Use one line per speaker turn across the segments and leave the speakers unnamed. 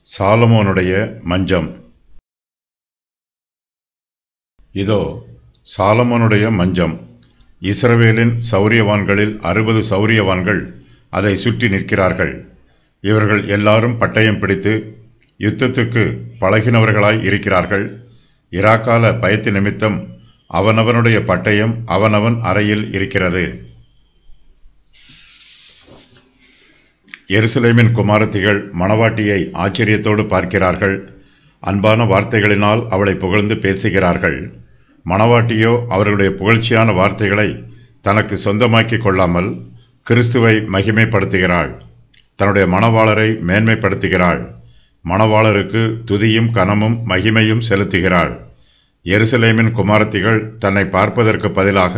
சாலமோனுடைய மஞ்சம். இதோ சாலமோனுடைய மஞ்சம். இஸ்ரவேலின் சௌரியவான்களில் 60 சௌரியவான்கள் அதை சுற்றி நிற்கிறார்கள். இவர்கள் எல்லாரும் பட்டயம் பிடித்து யுத்தத்துக்கு பழகினவர்களாய் இருக்கிறார்கள். இராக்கால பயத்து நிமித்தம் அவனவனுடைய பட்டயம் அவனவன் அறையில் இருக்கிறது. எருசலேமின் குமாரத்திகள் மணவாட்டியை ஆச்சரியத்தோடு பார்க்கிறார்கள். அன்பான வார்த்தைகளினால் அவளை புகழ்ந்து பேசுகிறார்கள். மணவாட்டியோ அவர்களுடைய புகழ்ச்சியான வார்த்தைகளை தனக்கு சொந்தமாக்கி கொள்ளாமல் கிறிஸ்துவை மகிமைப்படுத்துகிறாள். தன்னுடைய மணவாளரை மேன்மைப்படுத்துகிறாள். மணவாளருக்கு துதியும் கனமும் மகிமையும் செலுத்துகிறாள். எருசலேமின் குமாரத்திகள் தன்னை பார்ப்பதற்கு பதிலாக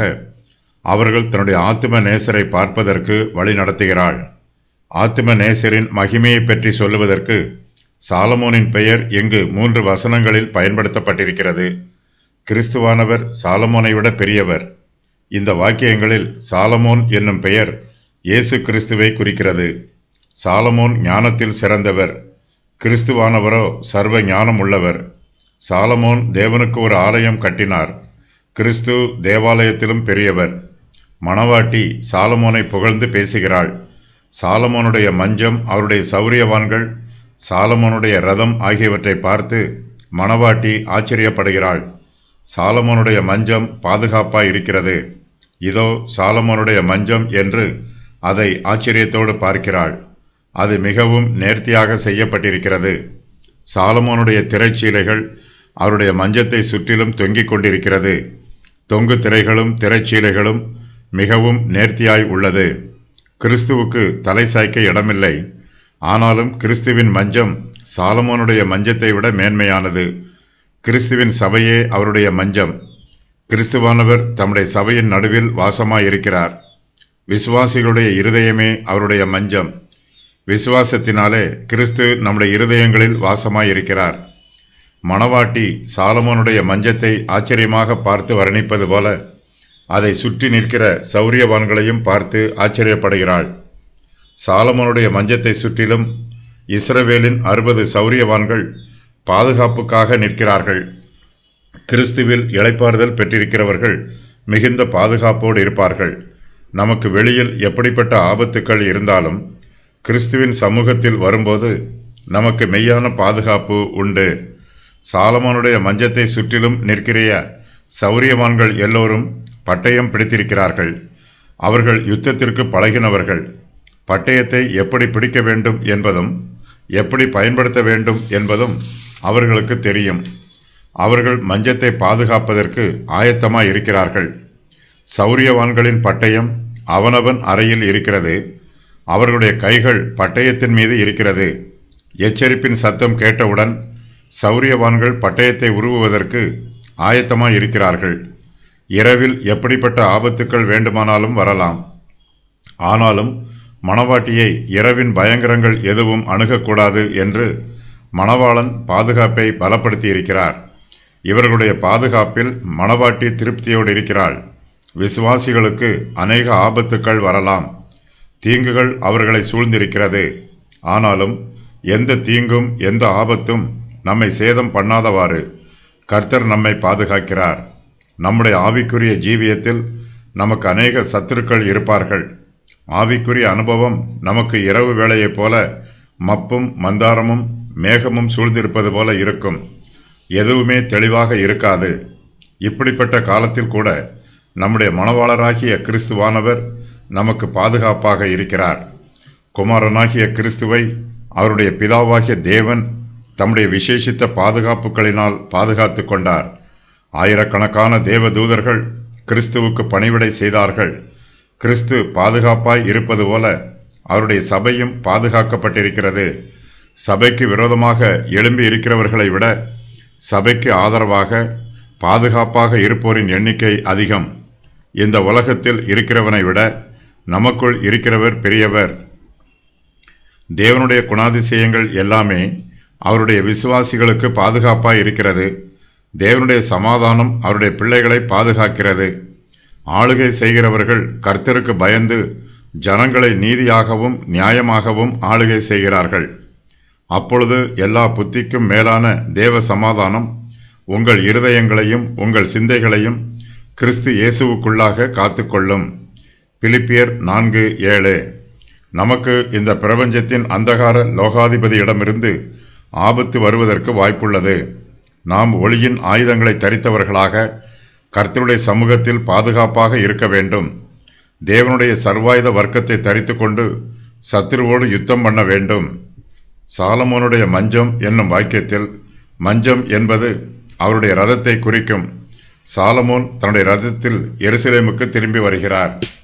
அவர்கள் தன்னுடைய ஆத்தும நேசரை பார்ப்பதற்கு வழி நடத்துகிறாள். ஆத்தும நேசரின் மகிமையை பற்றி சொல்லுவதற்கு சாலமோனின் பெயர் இங்கு 3 வசனங்களில் பயன்படுத்தப்பட்டிருக்கிறது. கிறிஸ்துவானவர் சாலமோனை விட பெரியவர். இந்த வாக்கியங்களில் சாலமோன் என்னும் பெயர் இயேசு கிறிஸ்துவை குறிக்கிறது. சாலமோன் ஞானத்தில் சிறந்தவர். கிறிஸ்துவானவரோ சர்வ ஞானம் உள்ளவர். சாலமோன் தேவனுக்கு ஒரு ஆலயம் கட்டினார். கிறிஸ்து தேவாலயத்திலும் பெரியவர். மணவாட்டி சாலமோனை புகழ்ந்து பேசுகிறாள். சாலமோனுடைய மஞ்சம், அவருடைய சௌரியவான்கள், சாலமோனுடைய ரதம் ஆகியவற்றை பார்த்து மணவாட்டி ஆச்சரியப்படுகிறாள். சாலமோனுடைய மஞ்சம் பாதுகாப்பாய் இருக்கிறது. இதோ சாலமோனுடைய மஞ்சம் என்று அதை ஆச்சரியத்தோடு பார்க்கிறாள். அது மிகவும் நேர்த்தியாக செய்யப்பட்டிருக்கிறது. சாலமோனுடைய திரைச்சீலைகள் அவருடைய மஞ்சத்தை சுற்றிலும் தொங்கிக் கொண்டிருக்கிறது. தொங்கு திரைகளும் திரைச்சீலைகளும் மிகவும் நேர்த்தியாய் உள்ளது. கிறிஸ்துவுக்கு தலை சாய்க்க இடமில்லை. ஆனாலும் கிறிஸ்துவின் மஞ்சம் சாலமோனுடைய மஞ்சத்தை விட மேன்மையானது. கிறிஸ்துவின் சபையே அவருடைய மஞ்சம். கிறிஸ்துவானவர் தம்முடைய சபையின் நடுவில் வாசமாயிருக்கிறார். விசுவாசிகளுடைய இருதயமே அவருடைய மஞ்சம். விசுவாசத்தினாலே கிறிஸ்து நம்முடைய இருதயங்களில் வாசமாயிருக்கிறார். மணவாட்டி சாலமோனுடைய மஞ்சத்தை ஆச்சரியமாக பார்த்து வர்ணிப்பது போல அதை சுற்றி நிற்கிற சௌரியவான்களையும் பார்த்து ஆச்சரியப்படுகிறாள். சாலமோனுடைய மஞ்சத்தை சுற்றிலும் இஸ்ரவேலின் 60 சௌரியவான்கள் பாதுகாப்புக்காக நிற்கிறார்கள். கிறிஸ்துவில் இளைப்பாறுதல் பெற்றிருக்கிறவர்கள் மிகுந்த பாதுகாப்போடு இருப்பார்கள். நமக்கு வெளியில் எப்படிப்பட்ட ஆபத்துக்கள் இருந்தாலும் கிறிஸ்துவின் சமூகத்தில் வரும்போது நமக்கு மெய்யான பாதுகாப்பு உண்டு. சாலமோனுடைய மஞ்சத்தை சுற்றிலும் நிற்கிற சௌரியவான்கள் எல்லோரும் பட்டயம் பிடித்திருக்கிறார்கள். அவர்கள் யுத்தத்திற்கு பழகினவர்கள். பட்டயத்தை எப்படி பிடிக்க வேண்டும் என்பதும் எப்படி பயன்படுத்த வேண்டும் என்பதும் அவர்களுக்கு தெரியும். அவர்கள் மஞ்சத்தை பாதுகாப்பதற்கு ஆயத்தமாய் இருக்கிறார்கள். சௌரியவான்களின் பட்டயம் அவனவன் அறையில் இருக்கிறது. அவர்களுடைய கைகள் பட்டயத்தின் மீது இருக்கிறது. எச்சரிப்பின் சத்தம் கேட்டவுடன் சௌரியவான்கள் பட்டயத்தை உருவுவதற்கு ஆயத்தமாய் இருக்கிறார்கள். இரவில் எப்படிப்பட்ட ஆபத்துக்கள் வேண்டுமானாலும் வரலாம். ஆனாலும் மணவாட்டியை இரவின் பயங்கரங்கள் எதுவும் அணுகக்கூடாது என்று மணவாளன் பாதுகாப்பை பலப்படுத்தியிருக்கிறார். இவர்களுடைய பாதுகாப்பில் மணவாட்டி திருப்தியோடு இருக்கிறாள். விசுவாசிகளுக்கு அநேக ஆபத்துக்கள் வரலாம். தீங்குகள் அவர்களை சூழ்ந்திருக்கிறது. ஆனாலும் எந்த தீங்கும் எந்த ஆபத்தும் நம்மை சேதம் பண்ணாதவாறு கர்த்தர் நம்மை பாதுகாக்கிறார். நம்முடைய ஆவிக்குரிய ஜீவியத்தில் நமக்கு அநேக சத்துருக்கள் இருப்பார்கள். ஆவிக்குரிய அனுபவம் நமக்கு இரவு வேளையைப் போல மப்பும் மந்தாரமும் மேகமும் சூழ்ந்திருப்பது போல இருக்கும். எதுவுமே தெளிவாக இருக்காது. இப்படிப்பட்ட காலத்தில் கூட நம்முடைய மணவாளராகிய கிறிஸ்துவானவர் நமக்கு பாதுகாப்பாக இருக்கிறார். குமாரனாகிய கிறிஸ்துவை அவருடைய பிதாவாகிய தேவன் தம்முடைய விசேஷித்த பாதுகாப்புகளினால் பாதுகாத்து கொண்டார். ஆயிரக்கணக்கான தேவ தூதர்கள் கிறிஸ்துவுக்கு பணிவிடை செய்தார்கள். கிறிஸ்து பாதுகாப்பாய் இருப்பது போல அவருடைய சபையும் பாதுகாக்கப்பட்டிருக்கிறது. சபைக்கு விரோதமாக எழும்பி இருக்கிறவர்களை விட சபைக்கு ஆதரவாக பாதுகாப்பாக இருப்போரின் எண்ணிக்கை அதிகம். இந்த உலகத்தில் இருக்கிறவனை விட நமக்குள் இருக்கிறவர் பெரியவர். தேவனுடைய குணாதிசயங்கள் எல்லாமே அவருடைய விசுவாசிகளுக்கு பாதுகாப்பாய் இருக்கிறது. தேவனுடைய சமாதானம் அவருடைய பிள்ளைகளை பாதுகாக்கிறது. ஆளுகை செய்கிறவர்கள் கர்த்தருக்கு பயந்து ஜனங்களை நீதியாகவும் நியாயமாகவும் ஆளுகை செய்கிறார்கள். அப்பொழுது எல்லா புத்திக்கும் மேலான தேவ சமாதானம் உங்கள் இருதயங்களையும் உங்கள் சிந்தைகளையும் கிறிஸ்து இயேசுவுக்குள்ளாக காத்துக்கொள்ளும். பிலிப்பியர் 4:7. நமக்கு இந்த பிரபஞ்சத்தின் அந்தகார லோகாதிபதியிடமிருந்து ஆபத்து வருவதற்கு வாய்ப்புள்ளது. நாம் ஒளியின் ஆயுதங்களை தரித்தவர்களாக கர்த்தருடைய சமூகத்தில் பாதுகாப்பாக இருக்க வேண்டும். தேவனுடைய சர்வாயுத வர்க்கத்தை தரித்து கொண்டு சத்துருவோடு யுத்தம் பண்ண வேண்டும். சாலமோனுடைய மஞ்சம் என்னும் வாக்கியத்தில் மஞ்சம் என்பது அவருடைய ரதத்தை குறிக்கும். சாலமோன் தன்னுடைய ரதத்தில் எருசலேமுக்கு திரும்பி வருகிறார்.